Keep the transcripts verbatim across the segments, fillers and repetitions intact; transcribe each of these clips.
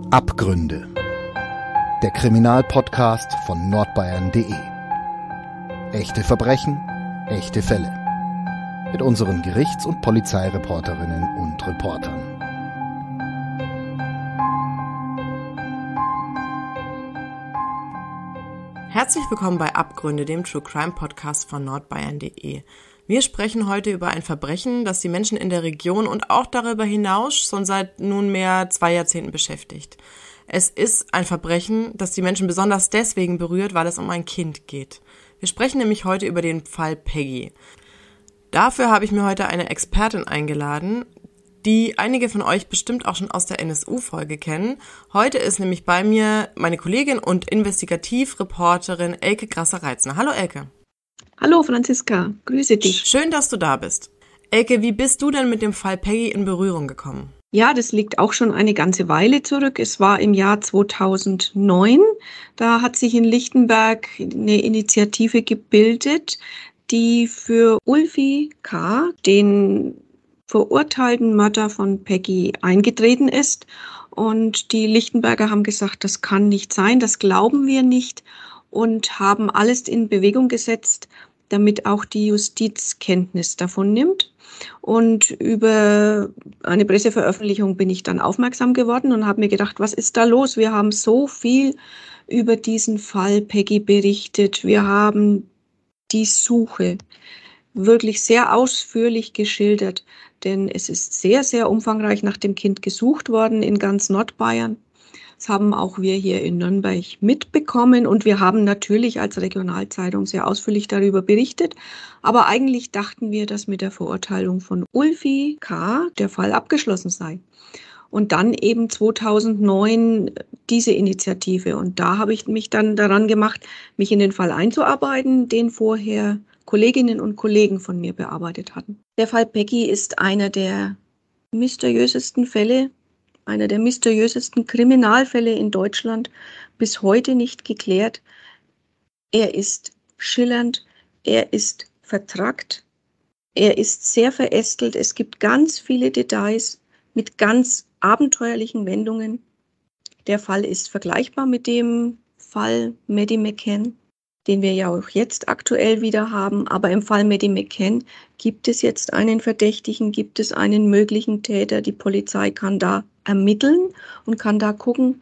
Abgründe. Der Kriminalpodcast von nordbayern punkt de. Echte Verbrechen, echte Fälle. Mit unseren Gerichts- und Polizeireporterinnen und Reportern. Herzlich willkommen bei Abgründe, dem True Crime Podcast von nordbayern punkt de. Wir sprechen heute über ein Verbrechen, das die Menschen in der Region und auch darüber hinaus schon seit nunmehr zwei Jahrzehnten beschäftigt. Es ist ein Verbrechen, das die Menschen besonders deswegen berührt, weil es um ein Kind geht. Wir sprechen nämlich heute über den Fall Peggy. Dafür habe ich mir heute eine Expertin eingeladen, die einige von euch bestimmt auch schon aus der N S U-Folge kennen. Heute ist nämlich bei mir meine Kollegin und Investigativreporterin Elke Grasser-Reitzner. Hallo Elke. Hallo Franziska, grüße dich. Schön, dass du da bist. Elke, wie bist du denn mit dem Fall Peggy in Berührung gekommen? Ja, das liegt auch schon eine ganze Weile zurück. Es war im Jahr zweitausendneun. Da hat sich in Lichtenberg eine Initiative gebildet, die für Ulfi K., den verurteilten Mörder von Peggy, eingetreten ist. Und die Lichtenberger haben gesagt, das kann nicht sein, das glauben wir nicht, und haben alles in Bewegung gesetzt, damit auch die Justiz Kenntnis davon nimmt. Und über eine Presseveröffentlichung bin ich dann aufmerksam geworden und habe mir gedacht, was ist da los? Wir haben so viel über diesen Fall Peggy berichtet. Wir haben die Suche wirklich sehr ausführlich geschildert, denn es ist sehr, sehr umfangreich nach dem Kind gesucht worden in ganz Nordbayern. Das haben auch wir hier in Nürnberg mitbekommen und wir haben natürlich als Regionalzeitung sehr ausführlich darüber berichtet. Aber eigentlich dachten wir, dass mit der Verurteilung von Ulfi K. der Fall abgeschlossen sei. Und dann eben zweitausendneun diese Initiative. Und da habe ich mich dann daran gemacht, mich in den Fall einzuarbeiten, den vorher Kolleginnen und Kollegen von mir bearbeitet hatten. Der Fall Peggy ist einer der mysteriösesten Fälle, einer der mysteriösesten Kriminalfälle in Deutschland, bis heute nicht geklärt. Er ist schillernd, er ist vertrackt, er ist sehr verästelt. Es gibt ganz viele Details mit ganz abenteuerlichen Wendungen. Der Fall ist vergleichbar mit dem Fall Maddie McCann, den wir ja auch jetzt aktuell wieder haben. Aber im Fall Maddie McCann gibt es jetzt einen Verdächtigen, gibt es einen möglichen Täter. Die Polizei kann da ermitteln und kann da gucken.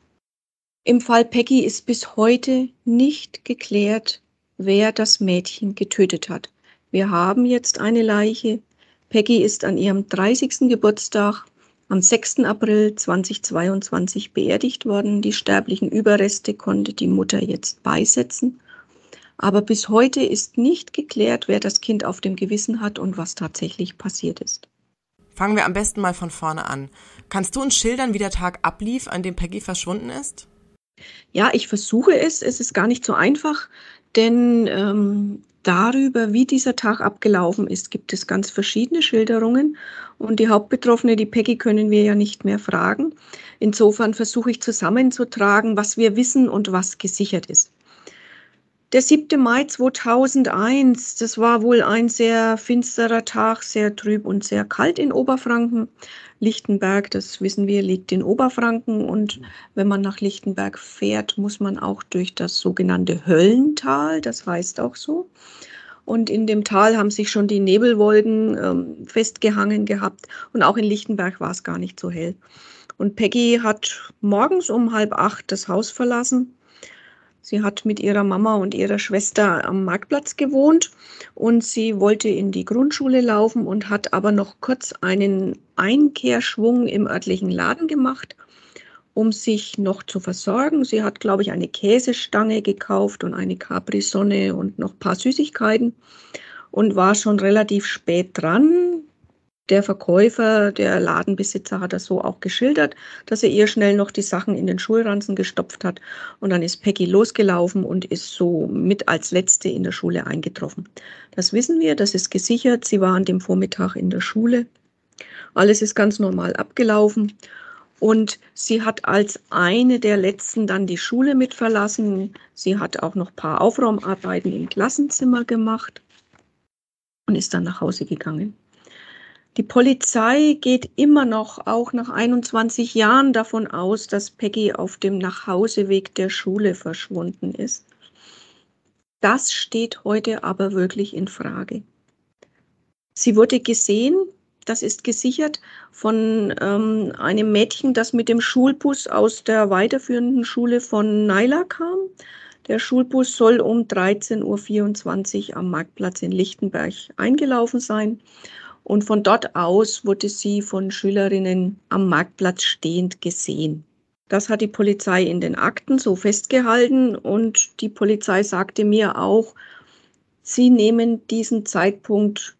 Im Fall Peggy ist bis heute nicht geklärt, wer das Mädchen getötet hat. Wir haben jetzt eine Leiche. Peggy ist an ihrem dreißigsten Geburtstag am sechsten April zweitausendzweiundzwanzig beerdigt worden. Die sterblichen Überreste konnte die Mutter jetzt beisetzen. Aber bis heute ist nicht geklärt, wer das Kind auf dem Gewissen hat und was tatsächlich passiert ist. Fangen wir am besten mal von vorne an. Kannst du uns schildern, wie der Tag ablief, an dem Peggy verschwunden ist? Ja, ich versuche es. Es ist gar nicht so einfach, denn ähm, darüber, wie dieser Tag abgelaufen ist, gibt es ganz verschiedene Schilderungen. Und die Hauptbetroffene, die Peggy, können wir ja nicht mehr fragen. Insofern versuche ich zusammenzutragen, was wir wissen und was gesichert ist. Der siebte Mai zweitausendeins, das war wohl ein sehr finsterer Tag, sehr trüb und sehr kalt in Oberfranken. Lichtenberg, das wissen wir, liegt in Oberfranken, und wenn man nach Lichtenberg fährt, muss man auch durch das sogenannte Höllental, das heißt auch so. Und in dem Tal haben sich schon die Nebelwolken ähm, festgehangen gehabt, und auch in Lichtenberg war es gar nicht so hell. Und Peggy hat morgens um halb acht das Haus verlassen. Sie hat mit ihrer Mama und ihrer Schwester am Marktplatz gewohnt und sie wollte in die Grundschule laufen und hat aber noch kurz einen Einkehrschwung im örtlichen Laden gemacht, um sich noch zu versorgen. Sie hat, glaube ich, eine Käsestange gekauft und eine Capri-Sonne und noch ein paar Süßigkeiten und war schon relativ spät dran. Der Verkäufer, der Ladenbesitzer, hat das so auch geschildert, dass er ihr schnell noch die Sachen in den Schulranzen gestopft hat. Und dann ist Peggy losgelaufen und ist so mit als Letzte in der Schule eingetroffen. Das wissen wir, das ist gesichert. Sie war an dem Vormittag in der Schule. Alles ist ganz normal abgelaufen. Und sie hat als eine der Letzten dann die Schule mit verlassen. Sie hat auch noch ein paar Aufräumarbeiten im Klassenzimmer gemacht und ist dann nach Hause gegangen. Die Polizei geht immer noch, auch nach einundzwanzig Jahren, davon aus, dass Peggy auf dem Nachhauseweg der Schule verschwunden ist. Das steht heute aber wirklich in Frage. Sie wurde gesehen, das ist gesichert, von ähm, einem Mädchen, das mit dem Schulbus aus der weiterführenden Schule von Naila kam. Der Schulbus soll um dreizehn Uhr vierundzwanzig am Marktplatz in Lichtenberg eingelaufen sein. Und von dort aus wurde sie von Schülerinnen am Marktplatz stehend gesehen. Das hat die Polizei in den Akten so festgehalten und die Polizei sagte mir auch, sie nehmen diesen Zeitpunkt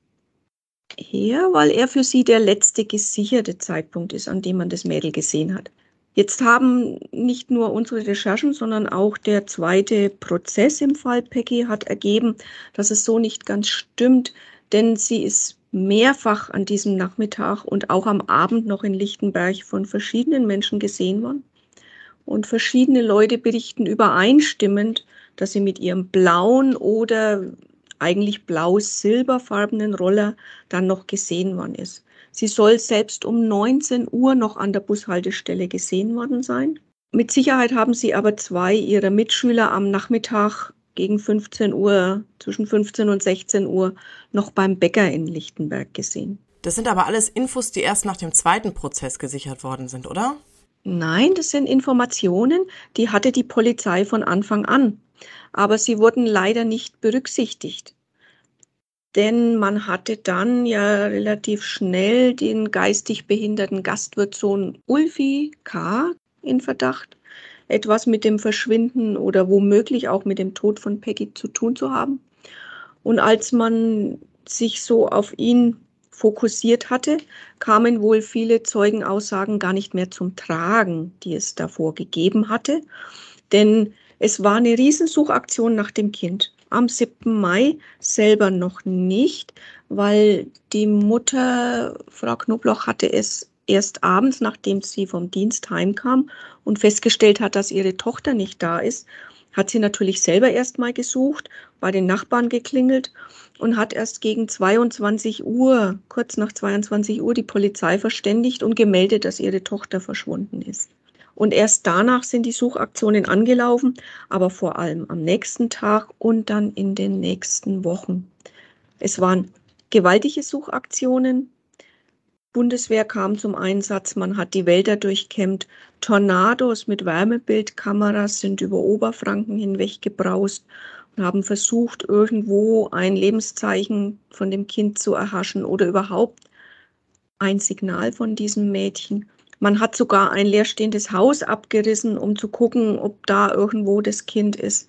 her, weil er für sie der letzte gesicherte Zeitpunkt ist, an dem man das Mädel gesehen hat. Jetzt haben nicht nur unsere Recherchen, sondern auch der zweite Prozess im Fall Peggy hat ergeben, dass es so nicht ganz stimmt, denn sie ist mehrfach an diesem Nachmittag und auch am Abend noch in Lichtenberg von verschiedenen Menschen gesehen worden. Und verschiedene Leute berichten übereinstimmend, dass sie mit ihrem blauen oder eigentlich blau-silberfarbenen Roller dann noch gesehen worden ist. Sie soll selbst um neunzehn Uhr noch an der Bushaltestelle gesehen worden sein. Mit Sicherheit haben sie aber zwei ihrer Mitschüler am Nachmittag gegen fünfzehn Uhr, zwischen fünfzehn und sechzehn Uhr, noch beim Bäcker in Lichtenberg gesehen. Das sind aber alles Infos, die erst nach dem zweiten Prozess gesichert worden sind, oder? Nein, das sind Informationen, die hatte die Polizei von Anfang an. Aber sie wurden leider nicht berücksichtigt. Denn man hatte dann ja relativ schnell den geistig behinderten Gastwirtssohn Ulfi K. in Verdacht, etwas mit dem Verschwinden oder womöglich auch mit dem Tod von Peggy zu tun zu haben. Und als man sich so auf ihn fokussiert hatte, kamen wohl viele Zeugenaussagen gar nicht mehr zum Tragen, die es davor gegeben hatte. Denn es war eine Riesensuchaktion nach dem Kind. Am siebten Mai selber noch nicht, weil die Mutter, Frau Knobloch, hatte es erst abends, nachdem sie vom Dienst heimkam und festgestellt hat, dass ihre Tochter nicht da ist, hat sie natürlich selber erst mal gesucht, bei den Nachbarn geklingelt und hat erst gegen zweiundzwanzig Uhr, kurz nach zweiundzwanzig Uhr, die Polizei verständigt und gemeldet, dass ihre Tochter verschwunden ist. Und erst danach sind die Suchaktionen angelaufen, aber vor allem am nächsten Tag und dann in den nächsten Wochen. Es waren gewaltige Suchaktionen. Bundeswehr kam zum Einsatz, man hat die Wälder durchkämmt. Tornados mit Wärmebildkameras sind über Oberfranken hinweg gebraust und haben versucht, irgendwo ein Lebenszeichen von dem Kind zu erhaschen oder überhaupt ein Signal von diesem Mädchen. Man hat sogar ein leerstehendes Haus abgerissen, um zu gucken, ob da irgendwo das Kind ist.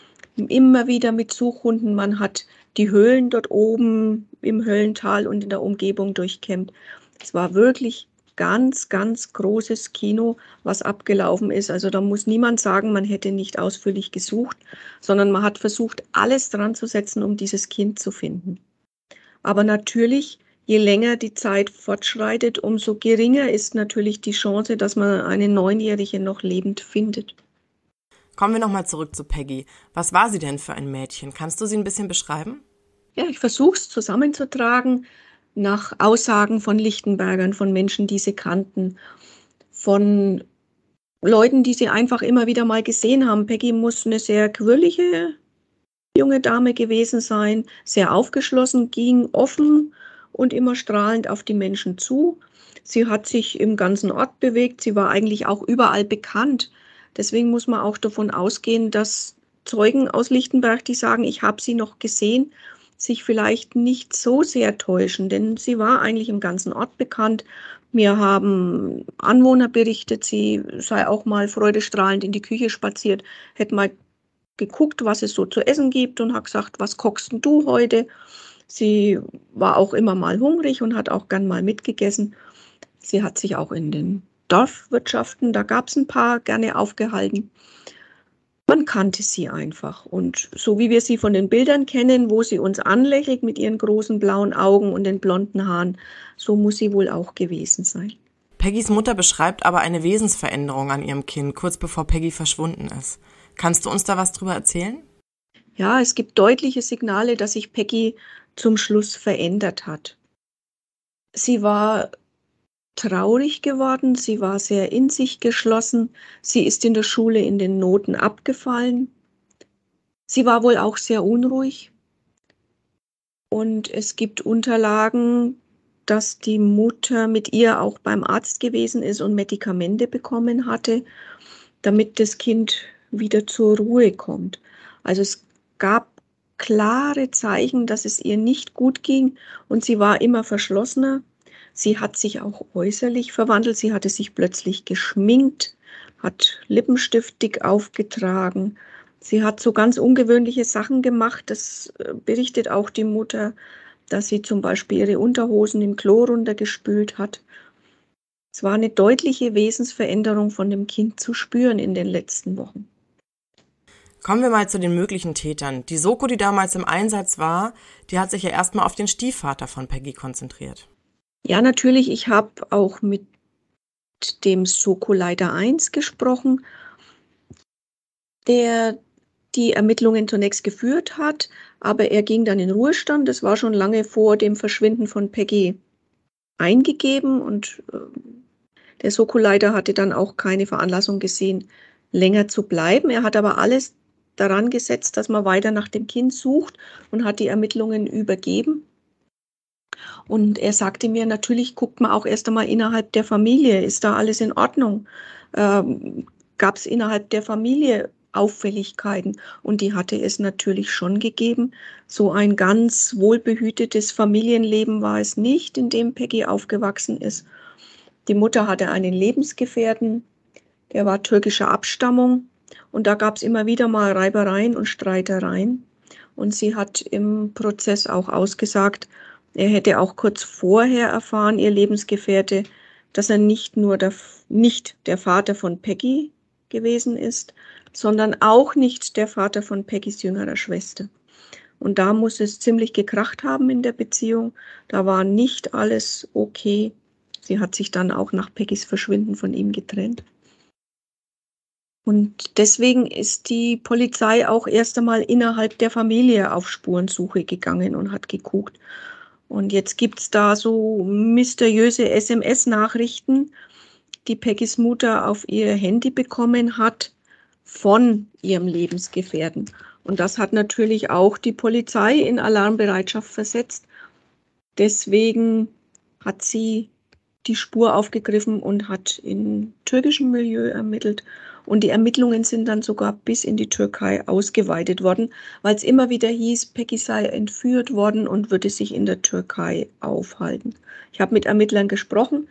Immer wieder mit Suchhunden. Man hat die Höhlen dort oben im Höllental und in der Umgebung durchkämmt. Es war wirklich ganz, ganz großes Kino, was abgelaufen ist. Also da muss niemand sagen, man hätte nicht ausführlich gesucht, sondern man hat versucht, alles dran zu setzen, um dieses Kind zu finden. Aber natürlich, je länger die Zeit fortschreitet, umso geringer ist natürlich die Chance, dass man eine Neunjährige noch lebend findet. Kommen wir nochmal zurück zu Peggy. Was war sie denn für ein Mädchen? Kannst du sie ein bisschen beschreiben? Ja, ich versuche es zusammenzutragen nach Aussagen von Lichtenbergern, von Menschen, die sie kannten, von Leuten, die sie einfach immer wieder mal gesehen haben. Peggy muss eine sehr quirlige junge Dame gewesen sein, sehr aufgeschlossen, ging offen und immer strahlend auf die Menschen zu. Sie hat sich im ganzen Ort bewegt, sie war eigentlich auch überall bekannt. Deswegen muss man auch davon ausgehen, dass Zeugen aus Lichtenberg, die sagen, ich habe sie noch gesehen, sich vielleicht nicht so sehr täuschen, denn sie war eigentlich im ganzen Ort bekannt. Mir haben Anwohner berichtet, sie sei auch mal freudestrahlend in die Küche spaziert, hätte mal geguckt, was es so zu essen gibt und hat gesagt, was kochst denn du heute? Sie war auch immer mal hungrig und hat auch gern mal mitgegessen. Sie hat sich auch in den Dorfwirtschaften, da gab es ein paar, gerne aufgehalten. Man kannte sie einfach. Und so wie wir sie von den Bildern kennen, wo sie uns anlächelt mit ihren großen blauen Augen und den blonden Haaren, so muss sie wohl auch gewesen sein. Peggys Mutter beschreibt aber eine Wesensveränderung an ihrem Kind, kurz bevor Peggy verschwunden ist. Kannst du uns da was drüber erzählen? Ja, es gibt deutliche Signale, dass sich Peggy zum Schluss verändert hat. Sie war traurig geworden, sie war sehr in sich geschlossen, sie ist in der Schule in den Noten abgefallen. Sie war wohl auch sehr unruhig. Und es gibt Unterlagen, dass die Mutter mit ihr auch beim Arzt gewesen ist und Medikamente bekommen hatte, damit das Kind wieder zur Ruhe kommt. Also es gab klare Zeichen, dass es ihr nicht gut ging und sie war immer verschlossener. Sie hat sich auch äußerlich verwandelt. Sie hatte sich plötzlich geschminkt, hat Lippenstift dick aufgetragen. Sie hat so ganz ungewöhnliche Sachen gemacht. Das äh, berichtet auch die Mutter, dass sie zum Beispiel ihre Unterhosen im Klo runtergespült hat. Es war eine deutliche Wesensveränderung von dem Kind zu spüren in den letzten Wochen. Kommen wir mal zu den möglichen Tätern. Die Soko, die damals im Einsatz war, die hat sich ja erstmal auf den Stiefvater von Peggy konzentriert. Ja, natürlich, ich habe auch mit dem Soko-Leiter eins gesprochen, der die Ermittlungen zunächst geführt hat, aber er ging dann in Ruhestand. Das war schon lange vor dem Verschwinden von Peggy eingegeben und äh, der Soko-Leiter hatte dann auch keine Veranlassung gesehen, länger zu bleiben. Er hat aber alles daran gesetzt, dass man weiter nach dem Kind sucht und hat die Ermittlungen übergeben. Und er sagte mir, natürlich guckt man auch erst einmal innerhalb der Familie, ist da alles in Ordnung? Ähm, gab es innerhalb der Familie Auffälligkeiten? Und die hatte es natürlich schon gegeben. So ein ganz wohlbehütetes Familienleben war es nicht, in dem Peggy aufgewachsen ist. Die Mutter hatte einen Lebensgefährten, der war türkischer Abstammung. Und da gab es immer wieder mal Reibereien und Streitereien. Und sie hat im Prozess auch ausgesagt, er hätte auch kurz vorher erfahren, ihr Lebensgefährte, dass er nicht nur der, nicht der Vater von Peggy gewesen ist, sondern auch nicht der Vater von Peggys jüngerer Schwester. Und da muss es ziemlich gekracht haben in der Beziehung. Da war nicht alles okay. Sie hat sich dann auch nach Peggys Verschwinden von ihm getrennt. Und deswegen ist die Polizei auch erst einmal innerhalb der Familie auf Spurensuche gegangen und hat geguckt. Und jetzt gibt es da so mysteriöse S M S-Nachrichten, die Peggys Mutter auf ihr Handy bekommen hat von ihrem Lebensgefährten. Und das hat natürlich auch die Polizei in Alarmbereitschaft versetzt. Deswegen hat sie die Spur aufgegriffen und hat im türkischen Milieu ermittelt. Und die Ermittlungen sind dann sogar bis in die Türkei ausgeweitet worden, weil es immer wieder hieß, Peggy sei entführt worden und würde sich in der Türkei aufhalten. Ich habe mit Ermittlern gesprochen,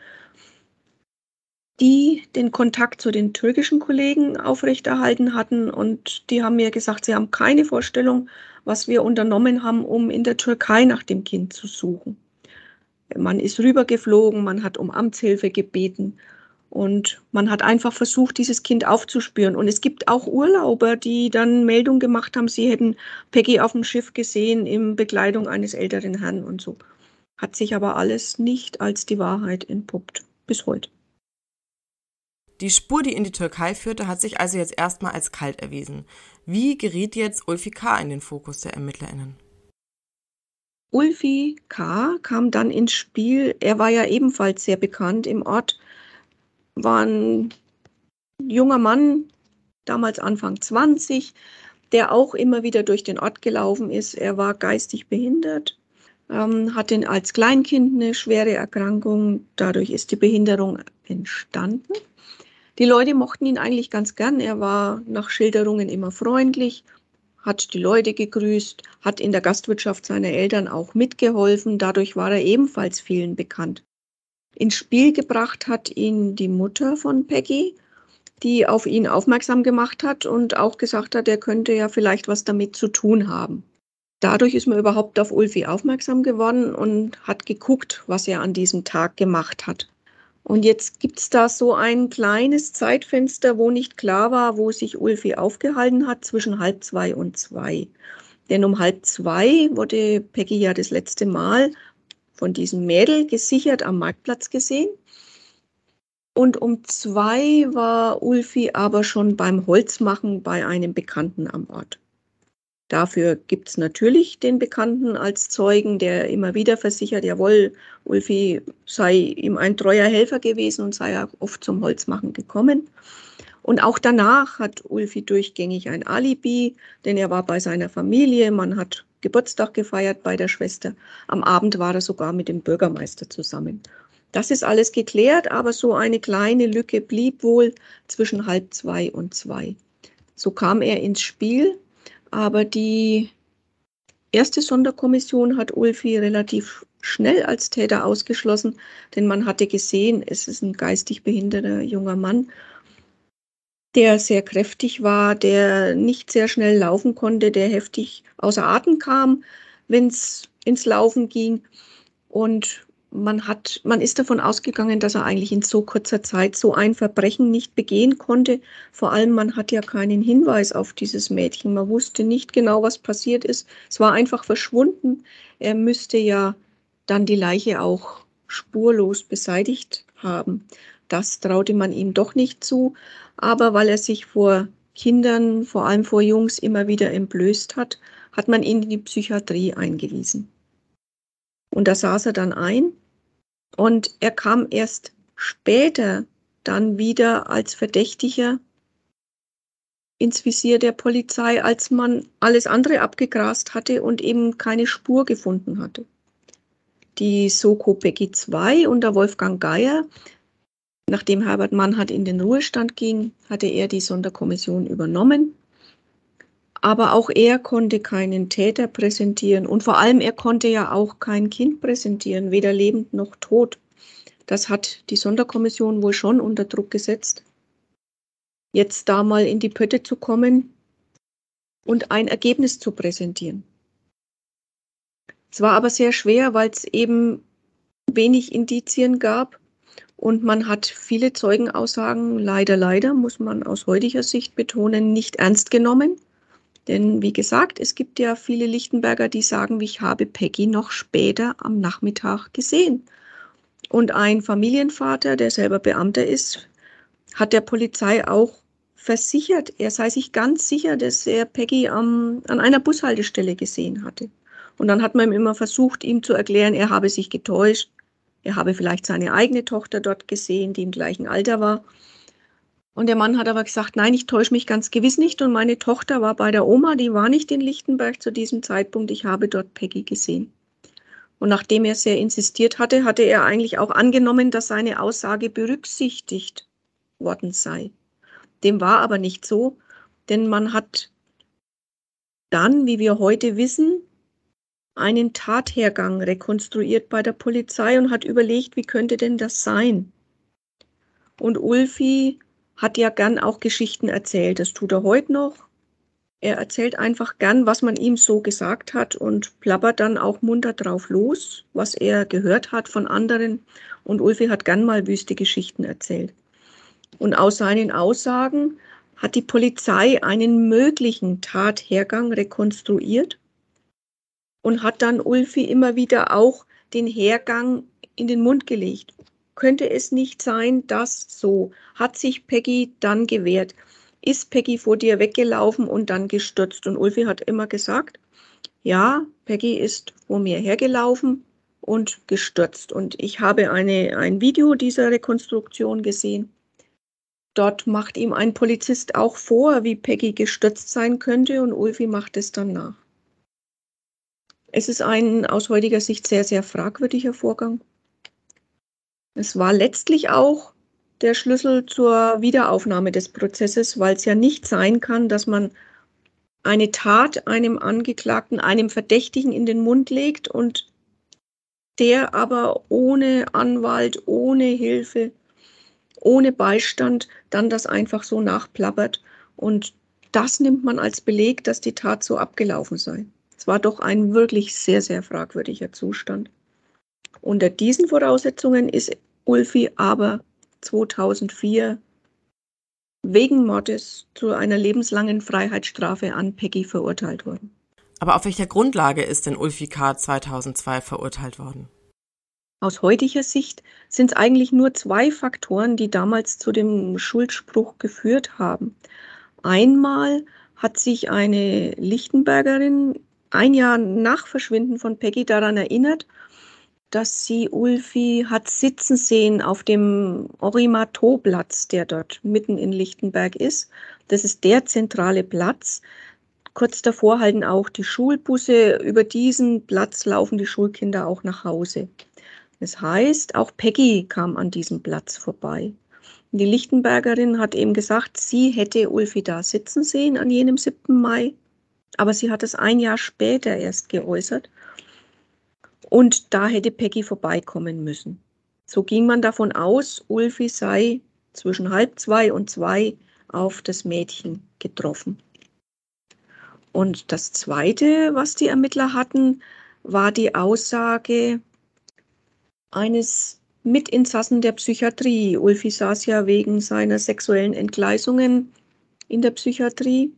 die den Kontakt zu den türkischen Kollegen aufrechterhalten hatten. Und die haben mir gesagt, sie haben keine Vorstellung, was wir unternommen haben, um in der Türkei nach dem Kind zu suchen. Man ist rübergeflogen, man hat um Amtshilfe gebeten. Und man hat einfach versucht, dieses Kind aufzuspüren. Und es gibt auch Urlauber, die dann Meldung gemacht haben, sie hätten Peggy auf dem Schiff gesehen in Begleitung eines älteren Herrn und so. Hat sich aber alles nicht als die Wahrheit entpuppt, bis heute. Die Spur, die in die Türkei führte, hat sich also jetzt erstmal als kalt erwiesen. Wie geriet jetzt Ulfi K. in den Fokus der ErmittlerInnen? Ulfi K. kam dann ins Spiel. Er war ja ebenfalls sehr bekannt im Ort. War ein junger Mann, damals Anfang zwanzig, der auch immer wieder durch den Ort gelaufen ist. Er war geistig behindert, ähm, hatte als Kleinkind eine schwere Erkrankung. Dadurch ist die Behinderung entstanden. Die Leute mochten ihn eigentlich ganz gern. Er war nach Schilderungen immer freundlich, hat die Leute gegrüßt, hat in der Gastwirtschaft seiner Eltern auch mitgeholfen. Dadurch war er ebenfalls vielen bekannt. Ins Spiel gebracht hat ihn die Mutter von Peggy, die auf ihn aufmerksam gemacht hat und auch gesagt hat, er könnte ja vielleicht was damit zu tun haben. Dadurch ist man überhaupt auf Ulfi aufmerksam geworden und hat geguckt, was er an diesem Tag gemacht hat. Und jetzt gibt es da so ein kleines Zeitfenster, wo nicht klar war, wo sich Ulfi aufgehalten hat, zwischen halb zwei und zwei. Denn um halb zwei wurde Peggy ja das letzte Mal von diesem Mädel gesichert am Marktplatz gesehen. Und um zwei war Ulfi aber schon beim Holzmachen bei einem Bekannten am Ort. Dafür gibt es natürlich den Bekannten als Zeugen, der immer wieder versichert, jawohl, Ulfi sei ihm ein treuer Helfer gewesen und sei auch oft zum Holzmachen gekommen. Und auch danach hat Ulfi durchgängig ein Alibi, denn er war bei seiner Familie, man hat Geburtstag gefeiert bei der Schwester. Am Abend war er sogar mit dem Bürgermeister zusammen. Das ist alles geklärt, aber so eine kleine Lücke blieb wohl zwischen halb zwei und zwei. So kam er ins Spiel, aber die erste Sonderkommission hat Ulfi relativ schnell als Täter ausgeschlossen, denn man hatte gesehen, es ist ein geistig behinderter junger Mann, der sehr kräftig war, der nicht sehr schnell laufen konnte, der heftig außer Atem kam, wenn es ins Laufen ging. Und man hat, man ist davon ausgegangen, dass er eigentlich in so kurzer Zeit so ein Verbrechen nicht begehen konnte. Vor allem, man hat ja keinen Hinweis auf dieses Mädchen. Man wusste nicht genau, was passiert ist. Es war einfach verschwunden. Er müsste ja dann die Leiche auch spurlos beseitigt haben. Das traute man ihm doch nicht zu. Aber weil er sich vor Kindern, vor allem vor Jungs, immer wieder entblößt hat, hat man ihn in die Psychiatrie eingewiesen. Und da saß er dann ein und er kam erst später dann wieder als Verdächtiger ins Visier der Polizei, als man alles andere abgegrast hatte und eben keine Spur gefunden hatte. Die Soko Peggy zwei unter Wolfgang Geier, nachdem Herbert Mannhardt in den Ruhestand ging, hatte er die Sonderkommission übernommen. Aber auch er konnte keinen Täter präsentieren und vor allem er konnte ja auch kein Kind präsentieren, weder lebend noch tot. Das hat die Sonderkommission wohl schon unter Druck gesetzt, jetzt da mal in die Pötte zu kommen und ein Ergebnis zu präsentieren. Es war aber sehr schwer, weil es eben wenig Indizien gab und man hat viele Zeugenaussagen, leider, leider, muss man aus heutiger Sicht betonen, nicht ernst genommen. Denn wie gesagt, es gibt ja viele Lichtenberger, die sagen, ich habe Peggy noch später am Nachmittag gesehen. Und ein Familienvater, der selber Beamter ist, hat der Polizei auch versichert, er sei sich ganz sicher, dass er Peggy am, an einer Bushaltestelle gesehen hatte. Und dann hat man immer versucht, ihm zu erklären, er habe sich getäuscht, er habe vielleicht seine eigene Tochter dort gesehen, die im gleichen Alter war. Und der Mann hat aber gesagt, nein, ich täusche mich ganz gewiss nicht und meine Tochter war bei der Oma, die war nicht in Lichtenberg zu diesem Zeitpunkt, ich habe dort Peggy gesehen. Und nachdem er sehr insistiert hatte, hatte er eigentlich auch angenommen, dass seine Aussage berücksichtigt worden sei. Dem war aber nicht so, denn man hat dann, wie wir heute wissen, einen Tathergang rekonstruiert bei der Polizei und hat überlegt, wie könnte denn das sein? Und Ulfi hat ja gern auch Geschichten erzählt, das tut er heute noch. Er erzählt einfach gern, was man ihm so gesagt hat und plappert dann auch munter drauf los, was er gehört hat von anderen. Und Ulfi hat gern mal wüste Geschichten erzählt. Und aus seinen Aussagen hat die Polizei einen möglichen Tathergang rekonstruiert und hat dann Ulfi immer wieder auch den Hergang in den Mund gelegt. Könnte es nicht sein, dass so, hat sich Peggy dann gewehrt, ist Peggy vor dir weggelaufen und dann gestürzt. Und Ulfi hat immer gesagt, ja, Peggy ist vor mir hergelaufen und gestürzt. Und ich habe eine, ein Video dieser Rekonstruktion gesehen. Dort macht ihm ein Polizist auch vor, wie Peggy gestürzt sein könnte und Ulfi macht es dann nach. Es ist ein aus heutiger Sicht sehr, sehr fragwürdiger Vorgang. Es war letztlich auch der Schlüssel zur Wiederaufnahme des Prozesses, weil es ja nicht sein kann, dass man eine Tat einem Angeklagten, einem Verdächtigen in den Mund legt und der aber ohne Anwalt, ohne Hilfe, ohne Beistand dann das einfach so nachplappert. Und das nimmt man als Beleg, dass die Tat so abgelaufen sei. Es war doch ein wirklich sehr, sehr fragwürdiger Zustand. Unter diesen Voraussetzungen ist Ulfi aber zweitausendvier wegen Mordes zu einer lebenslangen Freiheitsstrafe an Peggy verurteilt worden. Aber auf welcher Grundlage ist denn Ulfi K. zweitausendzwei verurteilt worden? Aus heutiger Sicht sind es eigentlich nur zwei Faktoren, die damals zu dem Schuldspruch geführt haben. Einmal hat sich eine Lichtenbergerin ein Jahr nach Verschwinden von Peggy daran erinnert, dass sie Ulfi hat sitzen sehen auf dem Henri-Marteau-Platz, der dort mitten in Lichtenberg ist. Das ist der zentrale Platz. Kurz davor halten auch die Schulbusse. Über diesen Platz laufen die Schulkinder auch nach Hause. Das heißt, auch Peggy kam an diesem Platz vorbei. Die Lichtenbergerin hat eben gesagt, sie hätte Ulfi da sitzen sehen an jenem siebten Mai, aber sie hat es ein Jahr später erst geäußert und da hätte Peggy vorbeikommen müssen. So ging man davon aus, Ulfi sei zwischen halb zwei und zwei auf das Mädchen getroffen. Und das Zweite, was die Ermittler hatten, war die Aussage eines Mitinsassen der Psychiatrie. Ulfi saß ja wegen seiner sexuellen Entgleisungen in der Psychiatrie.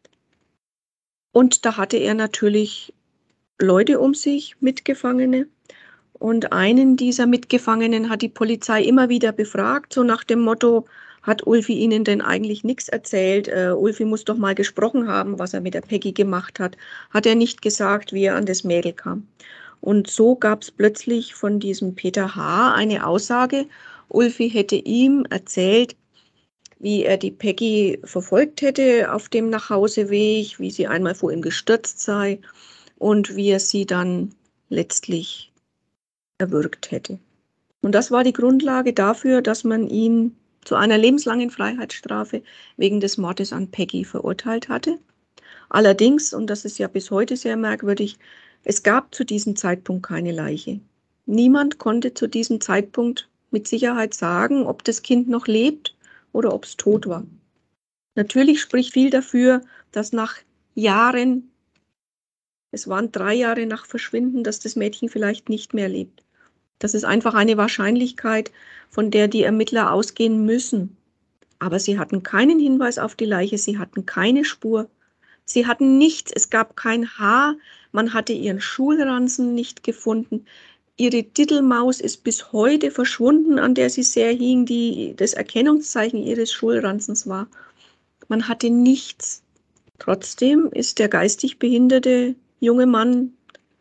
Und da hatte er natürlich Leute um sich, Mitgefangene. Und einen dieser Mitgefangenen hat die Polizei immer wieder befragt, so nach dem Motto, hat Ulfi Ihnen denn eigentlich nichts erzählt? Uh, Ulfi muss doch mal gesprochen haben, was er mit der Peggy gemacht hat. Hat er nicht gesagt, wie er an das Mädel kam? Und so gab es plötzlich von diesem Peter H. eine Aussage, Ulfi hätte ihm erzählt, wie er die Peggy verfolgt hätte auf dem Nachhauseweg, wie sie einmal vor ihm gestürzt sei und wie er sie dann letztlich erwürgt hätte. Und das war die Grundlage dafür, dass man ihn zu einer lebenslangen Freiheitsstrafe wegen des Mordes an Peggy verurteilt hatte. Allerdings, und das ist ja bis heute sehr merkwürdig, es gab zu diesem Zeitpunkt keine Leiche. Niemand konnte zu diesem Zeitpunkt mit Sicherheit sagen, ob das Kind noch lebt oder ob es tot war. Natürlich spricht viel dafür, dass nach Jahren, es waren drei Jahre nach Verschwinden, dass das Mädchen vielleicht nicht mehr lebt. Das ist einfach eine Wahrscheinlichkeit, von der die Ermittler ausgehen müssen. Aber sie hatten keinen Hinweis auf die Leiche, sie hatten keine Spur. Sie hatten nichts, es gab kein Haar, man hatte ihren Schulranzen nicht gefunden. Ihre Dittelmaus ist bis heute verschwunden, an der sie sehr hing, die das Erkennungszeichen ihres Schulranzens war. Man hatte nichts. Trotzdem ist der geistig behinderte junge Mann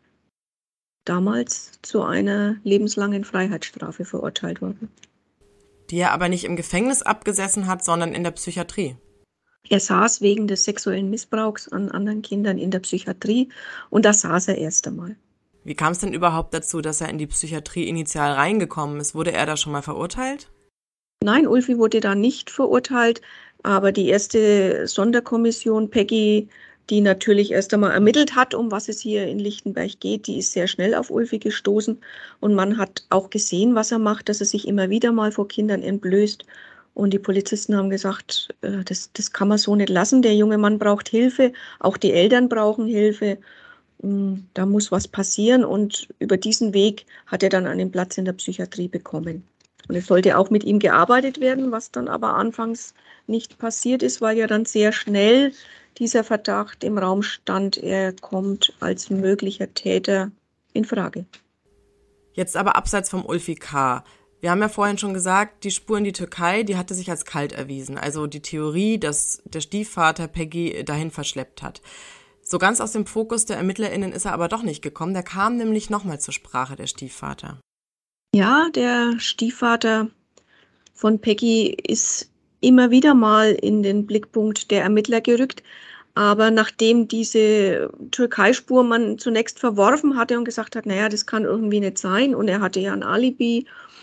damals zu einer lebenslangen Freiheitsstrafe verurteilt worden. Die er aber nicht im Gefängnis abgesessen hat, sondern in der Psychiatrie. Er saß wegen des sexuellen Missbrauchs an anderen Kindern in der Psychiatrie und da saß er erst einmal. Wie kam es denn überhaupt dazu, dass er in die Psychiatrie initial reingekommen ist? Wurde er da schon mal verurteilt? Nein, Ulfi wurde da nicht verurteilt, aber die erste Sonderkommission Peggy, die natürlich erst einmal ermittelt hat, um was es hier in Lichtenberg geht, die ist sehr schnell auf Ulfi gestoßen und man hat auch gesehen, was er macht, dass er sich immer wieder mal vor Kindern entblößt. Und die Polizisten haben gesagt, das, das kann man so nicht lassen. Der junge Mann braucht Hilfe, auch die Eltern brauchen Hilfe. Da muss was passieren. Und über diesen Weg hat er dann einen Platz in der Psychiatrie bekommen. Und es sollte auch mit ihm gearbeitet werden, was dann aber anfangs nicht passiert ist, weil ja dann sehr schnell dieser Verdacht im Raum stand, er kommt als möglicher Täter in Frage. Jetzt aber abseits vom Ulfi K. Wir haben ja vorhin schon gesagt, die Spur in die Türkei, die hatte sich als kalt erwiesen. Also die Theorie, dass der Stiefvater Peggy dahin verschleppt hat. So ganz aus dem Fokus der ErmittlerInnen ist er aber doch nicht gekommen. Der kam nämlich nochmal zur Sprache, der Stiefvater. Ja, der Stiefvater von Peggy ist immer wieder mal in den Blickpunkt der Ermittler gerückt. Aber nachdem diese Türkei-Spur man zunächst verworfen hatte und gesagt hat, naja, das kann irgendwie nicht sein und er hatte ja ein Alibi,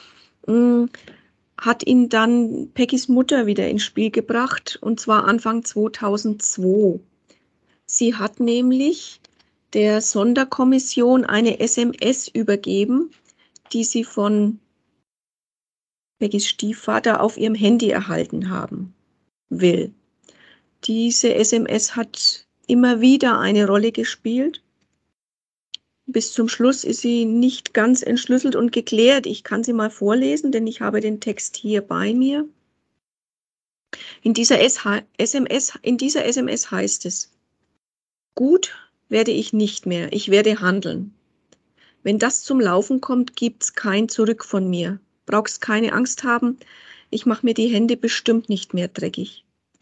hat ihn dann Peggys Mutter wieder ins Spiel gebracht, und zwar Anfang zweitausendzwei. Sie hat nämlich der Sonderkommission eine S M S übergeben, die sie von Peggys Stiefvater auf ihrem Handy erhalten haben will. Diese S M S hat immer wieder eine Rolle gespielt. Bis zum Schluss ist sie nicht ganz entschlüsselt und geklärt. Ich kann sie mal vorlesen, denn ich habe den Text hier bei mir. In dieser S M S, in dieser S M S heißt es: Gut werde ich nicht mehr, ich werde handeln. Wenn das zum Laufen kommt, gibt's kein Zurück von mir. Brauchst keine Angst haben, ich mache mir die Hände bestimmt nicht mehr dreckig.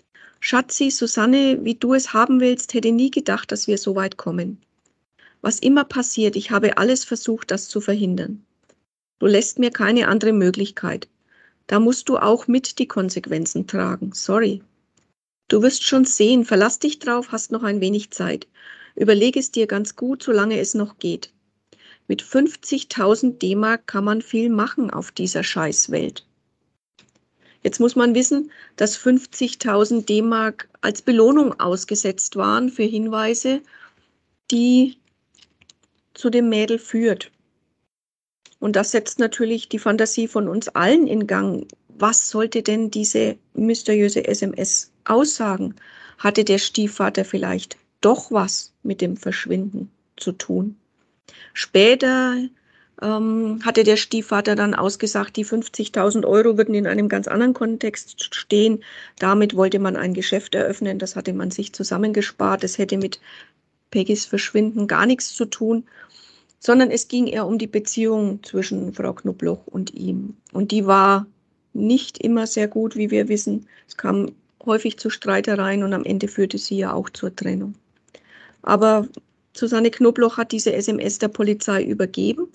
Schatzi, Susanne, wie du es haben willst, hätte nie gedacht, dass wir so weit kommen. Was immer passiert, ich habe alles versucht, das zu verhindern. Du lässt mir keine andere Möglichkeit. Da musst du auch mit die Konsequenzen tragen. Sorry. Du wirst schon sehen, verlass dich drauf, hast noch ein wenig Zeit. Überleg es dir ganz gut, solange es noch geht. Mit fünfzigtausend D-Mark kann man viel machen auf dieser Scheißwelt. Jetzt muss man wissen, dass fünfzigtausend D-Mark als Belohnung ausgesetzt waren für Hinweise, die zu dem Mädel führt. Und das setzt natürlich die Fantasie von uns allen in Gang. Was sollte denn diese mysteriöse S M S aussagen? Hatte der Stiefvater vielleicht doch was mit dem Verschwinden zu tun? Später ähm, hatte der Stiefvater dann ausgesagt, die fünfzigtausend Euro würden in einem ganz anderen Kontext stehen. Damit wollte man ein Geschäft eröffnen, das hatte man sich zusammengespart. Das hätte mit Peggys Verschwinden gar nichts zu tun, sondern es ging eher um die Beziehung zwischen Frau Knobloch und ihm. Und die war nicht immer sehr gut, wie wir wissen. Es kam häufig zu Streitereien und am Ende führte sie ja auch zur Trennung. Aber Susanne Knobloch hat diese S M S der Polizei übergeben.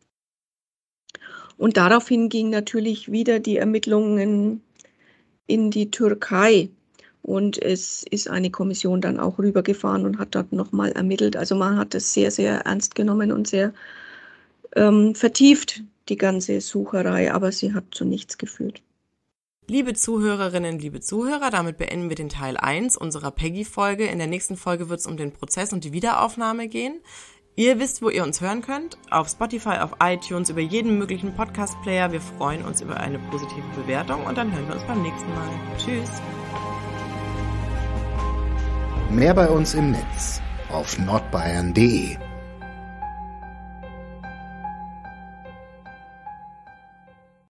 Und daraufhin gingen natürlich wieder die Ermittlungen in die Türkei. Und es ist eine Kommission dann auch rübergefahren und hat dort nochmal ermittelt. Also man hat das sehr, sehr ernst genommen und sehr ähm, vertieft, die ganze Sucherei. Aber sie hat zu nichts geführt. Liebe Zuhörerinnen, liebe Zuhörer, damit beenden wir den Teil eins unserer Peggy-Folge. In der nächsten Folge wird es um den Prozess und die Wiederaufnahme gehen. Ihr wisst, wo ihr uns hören könnt. Auf Spotify, auf iTunes, über jeden möglichen Podcast-Player. Wir freuen uns über eine positive Bewertung und dann hören wir uns beim nächsten Mal. Tschüss. Mehr bei uns im Netz auf nordbayern punkt de.